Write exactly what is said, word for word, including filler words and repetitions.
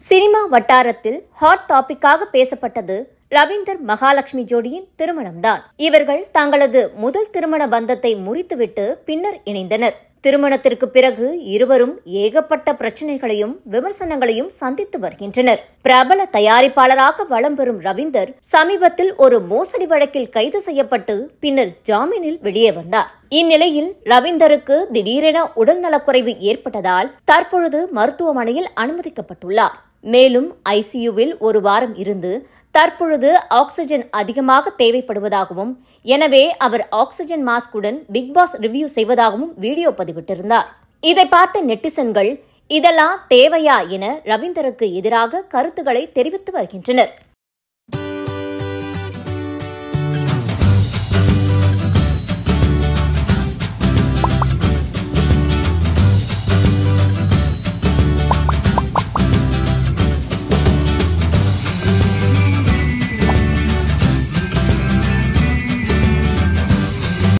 Cinema வட்டாரத்தில் hot டாபிக்காக பேசப்பட்டது ரவீந்தர் மகாலட்சுமி ஜோடியின் திருமணம்தான். இவர்கள் தங்களது முதல் திருமண பந்தத்தை முறித்துவிட்டு பின்னர் இணைந்தனர். திருமணத்திற்கு பிறகு இருவரும் ஏகப்பட்ட பிரச்சனைகளையும் விமர்சனங்களையும் சந்தித்து வருகின்றனர். பிரபல தயாரிப்பாளராக வலம் பெறும் ரவீந்தர் சமீபத்தில் ஒரு மோசடி வழக்கில் கைது செய்யப்பட்டு பின்னர் ஜாமீனில் வெளியே வந்தார். இந்நிலையில் ரவீந்தருக்கு திடீரென உடல்நலக்குறைவு ஏற்பட்டதால் தற்பொழுது மருத்துவமனையில் அனுமதிக்கப்பட்டுள்ளார். மேலும் ஐசியூவில் ஒரு வாரம் இருந்து தற்பொழுது ஆக்சிஜன் அதிகமாக தேவைப்படுவதாகவும், எனவே அவர் ஆக்சிஜன் மாஸ்குடன் பிக் பாஸ் ரிவ்யூ செய்வதாகவும் வீடியோ பதிவிட்டிருந்தார். இதை பார்த்த நெட்டிசன்கள் இதெல்லாம் தேவையா என ரவீந்தருக்கு எதிராக கருத்துக்களை தெரிவித்து வருகின்றனர்.